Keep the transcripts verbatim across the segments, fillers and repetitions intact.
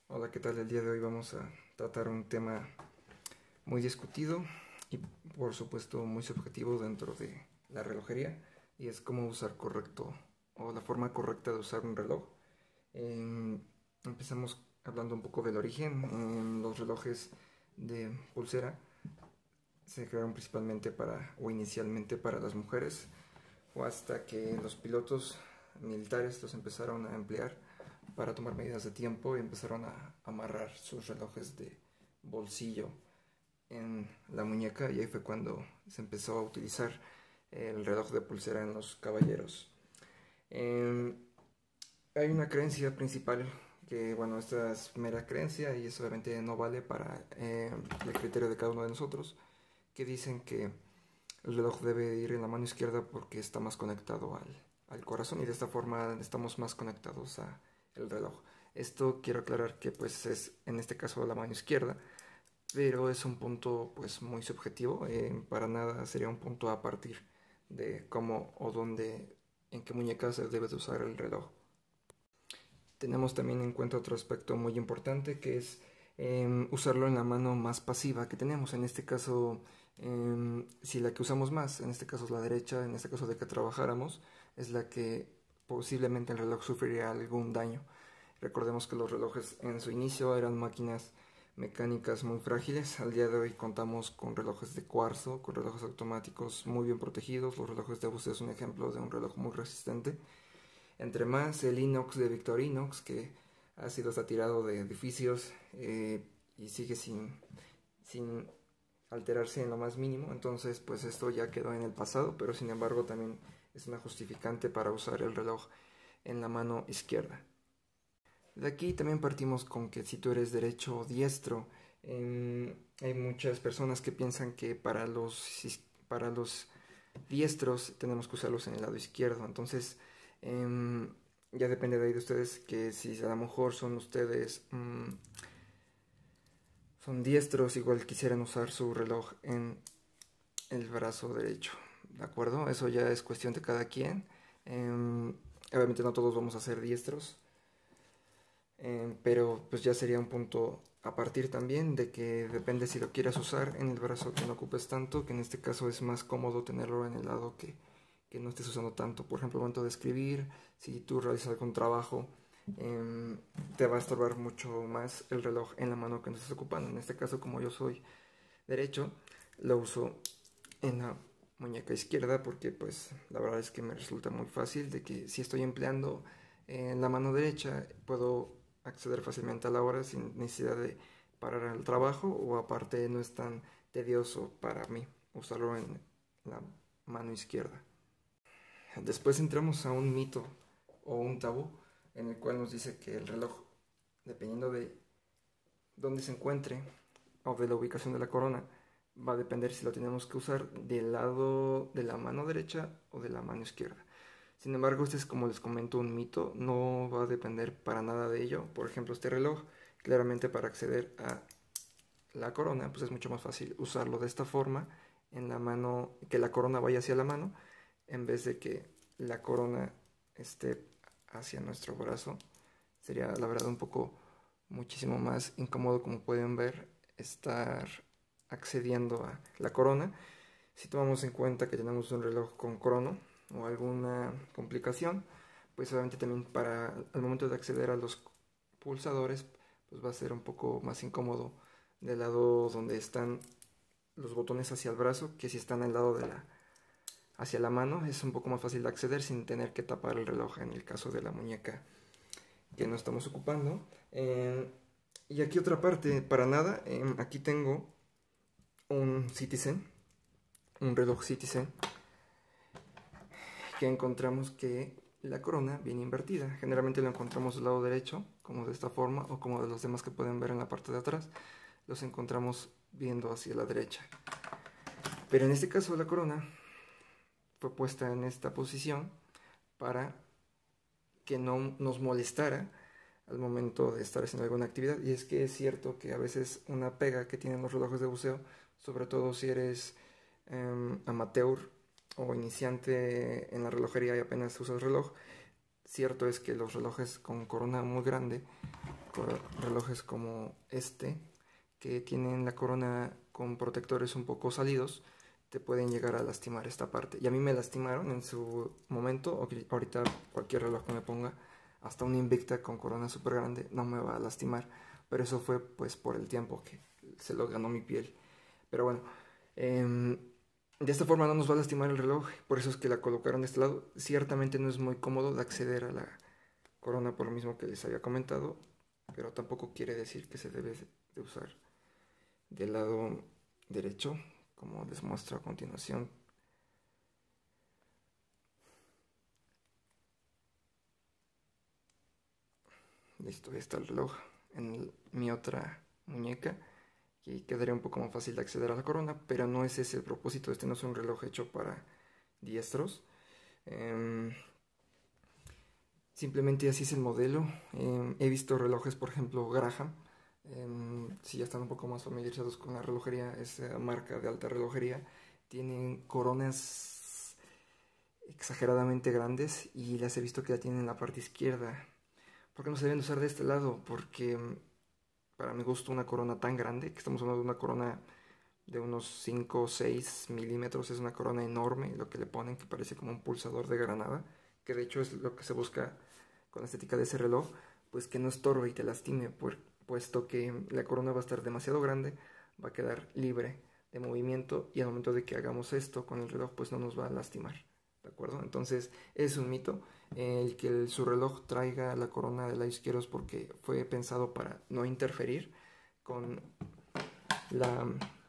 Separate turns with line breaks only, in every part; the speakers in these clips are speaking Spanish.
Hola, ¿qué tal? El día de hoy vamos a tratar un tema muy discutido y por supuesto muy subjetivo dentro de la relojería, y es cómo usar correcto o la forma correcta de usar un reloj. Em, Empezamos hablando un poco del origen. Em, los relojes de pulsera se crearon principalmente para o inicialmente para las mujeres, o hasta que los pilotos militares los empezaron a emplear para tomar medidas de tiempo y empezaron a amarrar sus relojes de bolsillo en la muñeca, y ahí fue cuando se empezó a utilizar el reloj de pulsera en los caballeros. Eh, Hay una creencia principal que, bueno, esta es mera creencia y eso obviamente no vale para eh, el criterio de cada uno de nosotros, que dicen que el reloj debe ir en la mano izquierda porque está más conectado al, al corazón, y de esta forma estamos más conectados a el reloj. Esto quiero aclarar que pues es en este caso la mano izquierda, pero es un punto pues muy subjetivo. Eh, para nada sería un punto a partir de cómo o dónde, en qué muñeca se debe de usar el reloj. Tenemos también en cuenta otro aspecto muy importante, que es eh, usarlo en la mano más pasiva que tenemos. En este caso, eh, si la que usamos más, en este caso es la derecha, en este caso de que trabajáramos, es la que posiblemente el reloj sufriría algún daño. Recordemos que los relojes en su inicio eran máquinas mecánicas muy frágiles. Al día de hoy contamos con relojes de cuarzo, con relojes automáticos muy bien protegidos. Los relojes de Bose es un ejemplo de un reloj muy resistente. Entre más el inox de Victorinox, que ha sido hasta tirado de edificios eh, y sigue sin, sin alterarse en lo más mínimo. Entonces pues esto ya quedó en el pasado, pero sin embargo también es una justificante para usar el reloj en la mano izquierda. De aquí también partimos con que si tú eres derecho o diestro, eh, hay muchas personas que piensan que para los, para los diestros tenemos que usarlos en el lado izquierdo. Entonces eh, ya depende de ahí de ustedes, que si a lo mejor son ustedes mmm, son diestros, igual quisieran usar su reloj en el brazo derecho, ¿de acuerdo? Eso ya es cuestión de cada quien. Eh, obviamente no todos vamos a ser diestros. Eh, pero pues ya sería un punto a partir también de que depende si lo quieras usar en el brazo que no ocupes tanto, que en este caso es más cómodo tenerlo en el lado que, que no estés usando tanto. Por ejemplo, al momento de escribir, si tú realizas algún trabajo, eh, te va a estorbar mucho más el reloj en la mano que no estés ocupando. En este caso, como yo soy derecho, lo uso en la muñeca izquierda porque pues la verdad es que me resulta muy fácil de que si estoy empleando en la mano derecha puedo acceder fácilmente a la hora sin necesidad de parar el trabajo, o aparte no es tan tedioso para mí usarlo en la mano izquierda. Después entramos a un mito o un tabú en el cual nos dice que el reloj, dependiendo de dónde se encuentre o de la ubicación de la corona, va a depender si lo tenemos que usar del lado de la mano derecha o de la mano izquierda. Sin embargo, este es, como les comento, un mito, no va a depender para nada de ello. Por ejemplo, este reloj, claramente para acceder a la corona, pues es mucho más fácil usarlo de esta forma, en la mano, que la corona vaya hacia la mano, en vez de que la corona esté hacia nuestro brazo. Sería la verdad un poco muchísimo más incómodo, como pueden ver, estar accediendo a la corona. Si tomamos en cuenta que tenemos un reloj con crono o alguna complicación, pues obviamente también para el momento de acceder a los pulsadores, pues va a ser un poco más incómodo del lado donde están los botones hacia el brazo, que si están al lado de la hacia la mano es un poco más fácil de acceder sin tener que tapar el reloj en el caso de la muñeca que no estamos ocupando. Eh, y aquí otra parte, para nada, eh, aquí tengo un Citizen, un reloj Citizen, que encontramos que la corona viene invertida. Generalmente lo encontramos del lado derecho, como de esta forma, o como de los demás que pueden ver en la parte de atrás, los encontramos viendo hacia la derecha. Pero en este caso la corona fue puesta en esta posición para que no nos molestara al momento de estar haciendo alguna actividad. Y es que es cierto que a veces una pega que tienen los relojes de buceo, sobre todo si eres eh, amateur o iniciante en la relojería y apenas usas reloj, cierto es que los relojes con corona muy grande, por relojes como este, que tienen la corona con protectores un poco salidos, te pueden llegar a lastimar esta parte. Y a mí me lastimaron en su momento. Ahorita cualquier reloj que me ponga, hasta un Invicta con corona súper grande, no me va a lastimar. Pero eso fue pues por el tiempo que se lo ganó mi piel. Pero bueno, eh, de esta forma no nos va a lastimar el reloj. Por eso es que la colocaron de este lado. Ciertamente no es muy cómodo de acceder a la corona por lo mismo que les había comentado, pero tampoco quiere decir que se debe de usar del lado derecho, como les muestro a continuación. Listo, ahí está el reloj en el, mi otra muñeca, y quedaría un poco más fácil de acceder a la corona, pero no es ese el propósito. Este no es un reloj hecho para diestros. Eh, simplemente así es el modelo. Eh, he visto relojes, por ejemplo, Graham. Eh, si ya están un poco más familiarizados con la relojería, esa marca de alta relojería, tienen coronas exageradamente grandes y las he visto que ya tienen en la parte izquierda. ¿Por qué no se deben usar de este lado? Porque para mi gusto una corona tan grande, que estamos hablando de una corona de unos cinco o seis milímetros, es una corona enorme, lo que le ponen, que parece como un pulsador de granada, que de hecho es lo que se busca con la estética de ese reloj, pues que no estorbe y te lastime, por, puesto que la corona va a estar demasiado grande, va a quedar libre de movimiento y al momento de que hagamos esto con el reloj, pues no nos va a lastimar, ¿de acuerdo? Entonces es un mito el que el, su reloj traiga la corona del lado izquierdo, es porque fue pensado para no interferir con la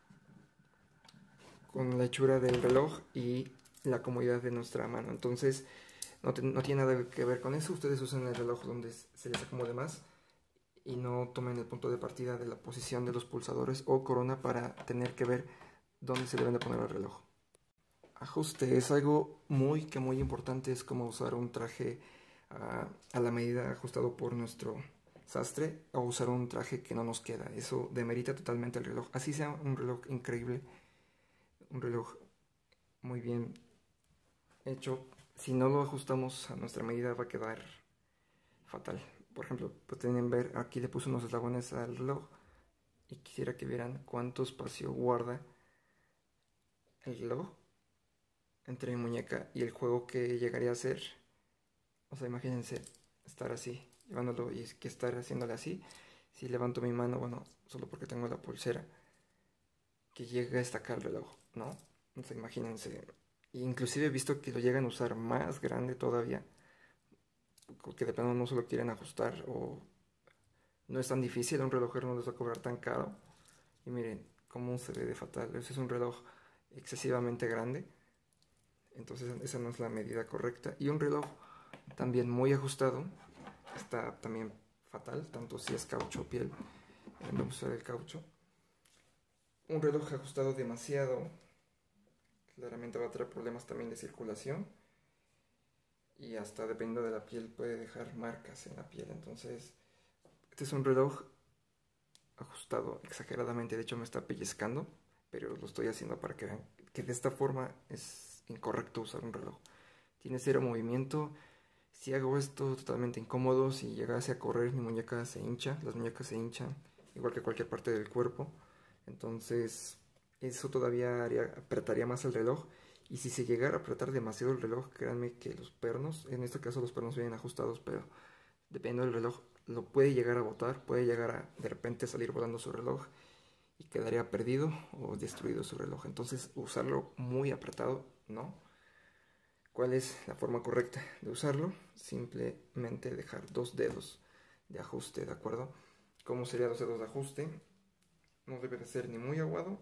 con la hechura del reloj y la comodidad de nuestra mano. Entonces no, te, no tiene nada que ver con eso. Ustedes usan el reloj donde se les acomode más y no tomen el punto de partida de la posición de los pulsadores o corona para tener que ver dónde se deben de poner el reloj. Ajuste es algo muy que muy importante. Es como usar un traje a, a la medida ajustado por nuestro sastre, o usar un traje que no nos queda. Eso demerita totalmente el reloj. Así sea un reloj increíble, un reloj muy bien hecho, si no lo ajustamos a nuestra medida va a quedar fatal. Por ejemplo, pueden ver, aquí le puse unos eslabones al reloj y quisiera que vieran cuánto espacio guarda el reloj entre mi muñeca y el juego que llegaría a ser. O sea, imagínense estar así, llevándolo, y es que estar haciéndole así. Si levanto mi mano, bueno, solo porque tengo la pulsera, que llega a estacar el reloj, ¿no? O sea, imagínense. Inclusive he visto que lo llegan a usar más grande todavía, porque de plano no se lo quieren ajustar, o no es tan difícil. A un relojero no les va a cobrar tan caro. Y miren cómo se ve de fatal. Ese es un reloj excesivamente grande, entonces esa no es la medida correcta. Y un reloj también muy ajustado está también fatal, tanto si es caucho o piel. Vamos a usar el caucho. Un reloj ajustado demasiado claramente va a traer problemas también de circulación, y hasta dependiendo de la piel puede dejar marcas en la piel. Entonces este es un reloj ajustado exageradamente. De hecho me está pellizcando, pero lo estoy haciendo para que vean que de esta forma es incorrecto usar un reloj. Tiene cero movimiento. Si hago esto, totalmente incómodo. Si llegase a correr, mi muñeca se hincha, las muñecas se hinchan, igual que cualquier parte del cuerpo. Entonces eso todavía haría, apretaría más el reloj. Y si se llegara a apretar demasiado el reloj, créanme que los pernos, en este caso los pernos vienen ajustados, pero dependiendo del reloj, lo puede llegar a botar, puede llegar a de repente salir volando su reloj y quedaría perdido o destruido su reloj. Entonces usarlo muy apretado, no. ¿Cuál es la forma correcta de usarlo? Simplemente dejar dos dedos de ajuste, ¿de acuerdo? ¿Cómo serían los dedos de ajuste? No debe de ser ni muy aguado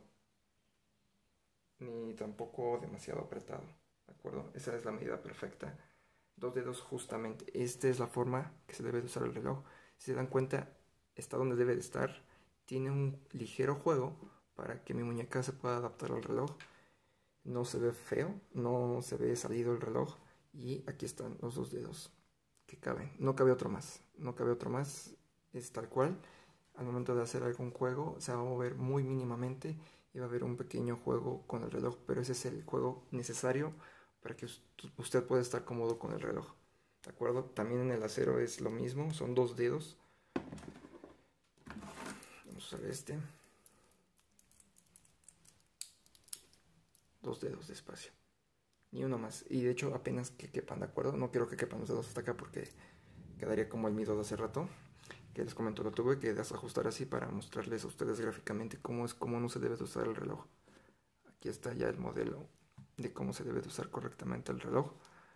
ni tampoco demasiado apretado, ¿de acuerdo? Esa es la medida perfecta. Dos dedos justamente. Esta es la forma que se debe de usar el reloj. Si se dan cuenta, está donde debe de estar. Tiene un ligero juego para que mi muñeca se pueda adaptar al reloj. No se ve feo, no se ve salido el reloj. Y aquí están los dos dedos que caben. No cabe otro más. No cabe otro más. Es tal cual. Al momento de hacer algún juego se va a mover muy mínimamente y va a haber un pequeño juego con el reloj. Pero ese es el juego necesario para que usted pueda estar cómodo con el reloj, ¿de acuerdo? También en el acero es lo mismo, son dos dedos Vamos a usar este. Dos dedos de espacio. Ni uno más. Y de hecho apenas que quepan, ¿de acuerdo? No quiero que quepan los dedos hasta acá porque quedaría como el mido de hace rato. Que les comento, lo tuve que desajustar así para mostrarles a ustedes gráficamente cómo es, cómo no se debe de usar el reloj. Aquí está ya el modelo de cómo se debe de usar correctamente el reloj.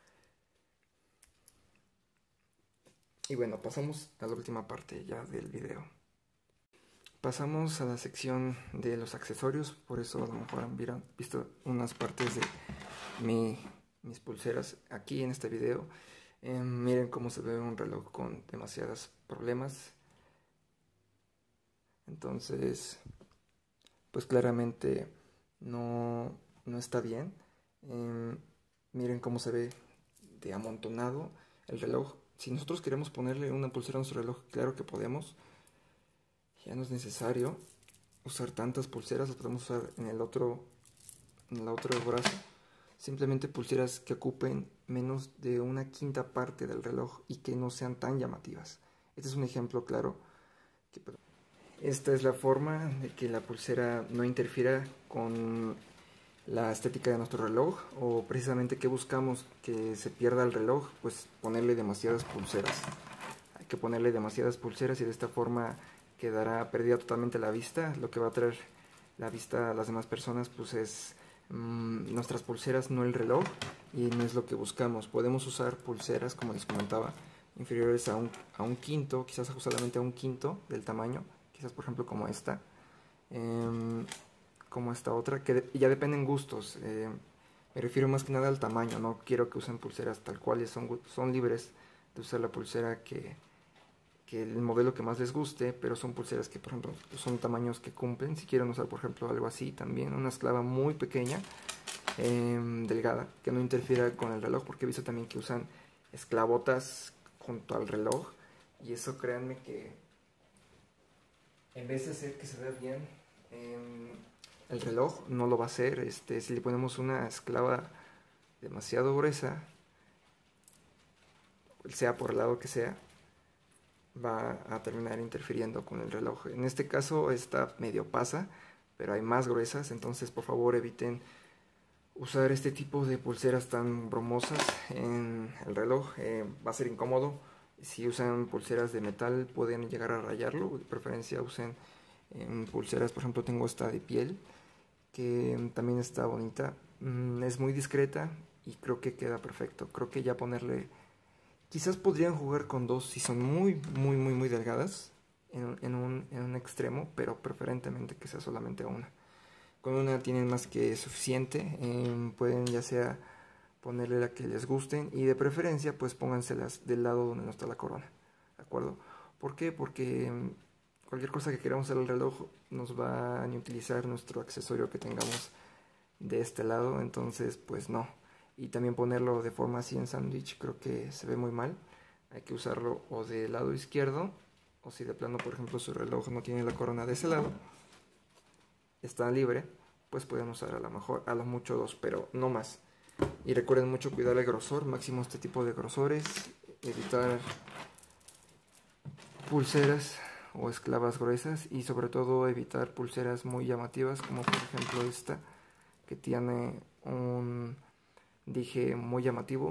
Y bueno, pasamos a la última parte ya del video. Pasamos a la sección de los accesorios, por eso a lo mejor han visto unas partes de mi, mis pulseras aquí en este video. Eh, miren cómo se ve un reloj con demasiados problemas. Entonces, pues claramente no, no está bien. Eh, miren cómo se ve de amontonado el reloj. Si nosotros queremos ponerle una pulsera a nuestro reloj, claro que podemos. Ya no es necesario usar tantas pulseras, las podemos usar en el otro, en el otro brazo. Simplemente pulseras que ocupen menos de una quinta parte del reloj y que no sean tan llamativas. Este es un ejemplo claro. Que, esta es la forma de que la pulsera no interfiera con la estética de nuestro reloj, o precisamente que buscamos que se pierda el reloj, pues ponerle demasiadas pulseras. Hay que ponerle demasiadas pulseras y de esta forma quedará perdida totalmente la vista. Lo que va a traer la vista a las demás personas pues es mmm, nuestras pulseras, no el reloj, y no es lo que buscamos. Podemos usar pulseras, como les comentaba, inferiores a un, a un quinto, quizás solamente a un quinto del tamaño, quizás por ejemplo como esta, eh, como esta otra, que de, ya dependen gustos. Eh, me refiero más que nada al tamaño, no quiero que usen pulseras tal cual, son, son libres de usar la pulsera que, que el modelo que más les guste, pero son pulseras que por ejemplo son tamaños que cumplen. Si quieren usar por ejemplo algo así también, una esclava muy pequeña, eh, delgada, que no interfiera con el reloj, porque he visto también que usan esclavotas junto al reloj, y eso créanme que en vez de hacer que se vea bien eh, el reloj, no lo va a hacer. Este, si le ponemos una esclava demasiado gruesa, sea por el lado que sea, va a terminar interfiriendo con el reloj. En este caso está medio pasa, pero hay más gruesas, entonces por favor eviten usar este tipo de pulseras tan bromosas en el reloj. Eh, va a ser incómodo. Si usan pulseras de metal pueden llegar a rayarlo. De preferencia usen eh, pulseras, por ejemplo tengo esta de piel que también está bonita. Mm, es muy discreta y creo que queda perfecto. Creo que ya ponerle, quizás podrían jugar con dos si son muy muy muy muy delgadas en, en, un, en un extremo, pero preferentemente que sea solamente una. Con una tienen más que suficiente. Eh, pueden ya sea ponerle la que les gusten, y de preferencia pues pónganselas del lado donde no está la corona, ¿de acuerdo? ¿Por qué? Porque cualquier cosa que queramos hacer al reloj nos va a inutilizar nuestro accesorio que tengamos de este lado, entonces pues no. Y también ponerlo de forma así en sándwich creo que se ve muy mal. Hay que usarlo o del lado izquierdo, o si de plano por ejemplo su reloj no tiene la corona de ese lado, está libre, pues pueden usar a lo mejor a lo mucho dos, pero no más. Y recuerden mucho cuidar el grosor, máximo este tipo de grosores, evitar pulseras o esclavas gruesas, y sobre todo evitar pulseras muy llamativas, como por ejemplo esta que tiene un dije muy llamativo,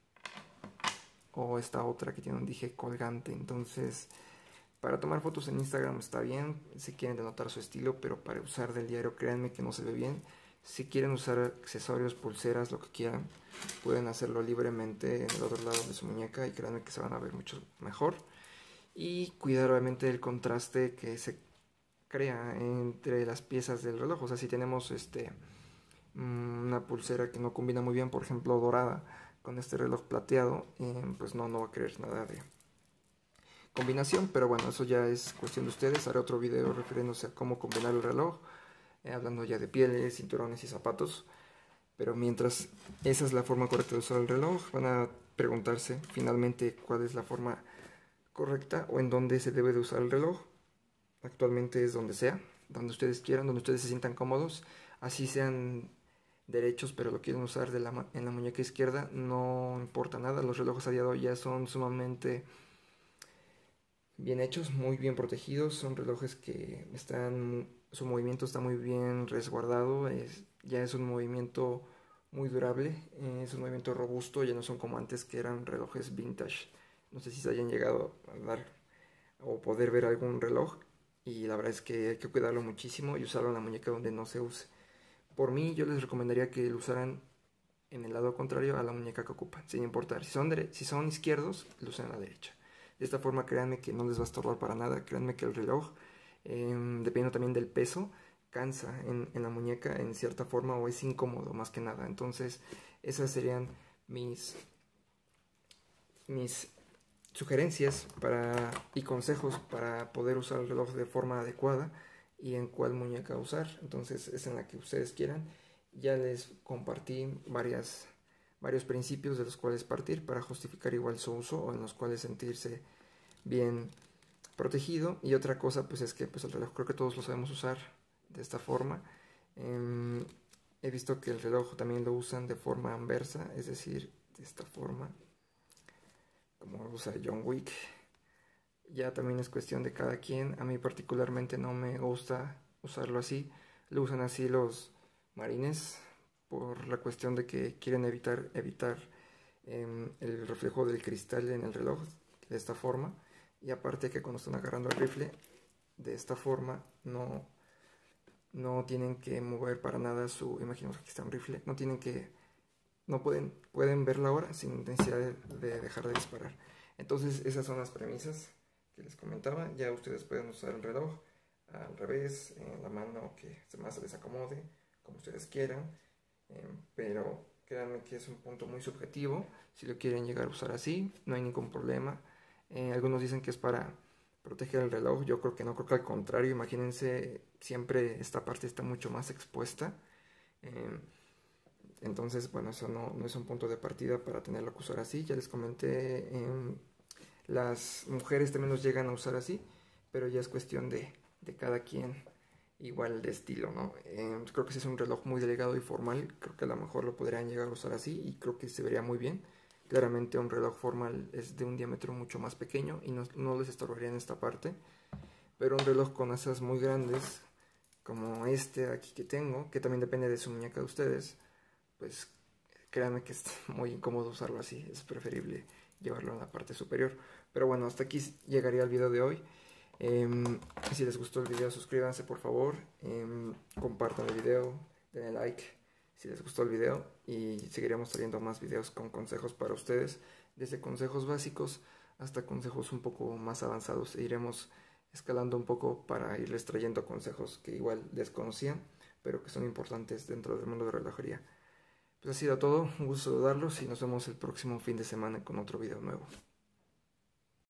o esta otra que tiene un dije colgante. Entonces, para tomar fotos en Instagram está bien, si quieren denotar su estilo, pero para usar del diario créanme que no se ve bien. Si quieren usar accesorios, pulseras, lo que quieran, pueden hacerlo libremente en el otro lado de su muñeca y créanme que se van a ver mucho mejor. Y cuidar obviamente el contraste que se crea entre las piezas del reloj. O sea, si tenemos este una pulsera que no combina muy bien, por ejemplo dorada, con este reloj plateado, eh, pues no, no va a querer nada de combinación. Pero bueno, eso ya es cuestión de ustedes. Haré otro video refiriéndose a cómo combinar el reloj, eh, hablando ya de pieles, cinturones y zapatos. Pero mientras esa es la forma correcta de usar el reloj, van a preguntarse finalmente cuál es la forma correcta o en dónde se debe de usar el reloj. Actualmente es donde sea, donde ustedes quieran, donde ustedes se sientan cómodos, así sean derechos pero lo quieren usar de la, en la muñeca izquierda, no importa nada. Los relojes a día de hoy ya son sumamente bien hechos, muy bien protegidos, son relojes que están, su movimiento está muy bien resguardado, es, ya es un movimiento muy durable, eh, es un movimiento robusto, ya no son como antes que eran relojes vintage. No sé si se hayan llegado a dar o poder ver algún reloj, y la verdad es que hay que cuidarlo muchísimo y usarlo en la muñeca donde no se use. Por mí yo les recomendaría que lo usaran en el lado contrario a la muñeca que ocupan, sin importar. Si son, dere- si son izquierdos, lo usan a la derecha. De esta forma, créanme que no les va a estorbar para nada. Créanme que el reloj, eh, dependiendo también del peso, cansa en, en la muñeca en cierta forma o es incómodo más que nada. Entonces, esas serían mis, mis sugerencias para, y consejos para poder usar el reloj de forma adecuada y en cuál muñeca usar. Entonces, es en la que ustedes quieran. Ya les compartí varias, varios principios de los cuales partir para justificar igual su uso o en los cuales sentirse bien protegido. Y otra cosa pues es que pues el reloj creo que todos lo sabemos usar de esta forma. Eh, he visto que el reloj también lo usan de forma anversa, es decir, de esta forma, como lo usa John Wick. Ya también es cuestión de cada quien. A mí particularmente no me gusta usarlo así. Lo usan así los marines por la cuestión de que quieren evitar, evitar eh, el reflejo del cristal en el reloj de esta forma. Y aparte que cuando están agarrando el rifle de esta forma no, no tienen que mover para nada su... Imaginemos que aquí está un rifle. No tienen que... No pueden, pueden ver la hora sin necesidad de, de dejar de disparar. Entonces esas son las premisas que les comentaba. Ya ustedes pueden usar el reloj al revés, en la mano que más se les acomode, como ustedes quieran, eh, pero créanme que es un punto muy subjetivo. Si lo quieren llegar a usar así, no hay ningún problema. Eh, algunos dicen que es para proteger el reloj. Yo creo que no, creo que al contrario. Imagínense, siempre esta parte está mucho más expuesta. Eh, entonces, bueno, eso no, no es un punto de partida para tenerlo que usar así. Ya les comenté, eh, las mujeres también los llegan a usar así, pero ya es cuestión de, de cada quien, igual de estilo, ¿no? Eh, creo que si es un reloj muy delgado y formal, creo que a lo mejor lo podrían llegar a usar así y creo que se vería muy bien. Claramente un reloj formal es de un diámetro mucho más pequeño y no, no les estorbaría en esta parte, pero un reloj con asas muy grandes, como este aquí que tengo, que también depende de su muñeca de ustedes, pues créanme que es muy incómodo usarlo así, es preferible llevarlo en la parte superior. Pero bueno, hasta aquí llegaría el video de hoy. Eh, si les gustó el video, suscríbanse por favor, eh, compartan el video, denle like si les gustó el video y seguiremos trayendo más videos con consejos para ustedes, desde consejos básicos hasta consejos un poco más avanzados. E iremos escalando un poco para irles trayendo consejos que igual desconocían, pero que son importantes dentro del mundo de relojería. Pues ha sido todo, un gusto saludarlos y nos vemos el próximo fin de semana con otro video nuevo.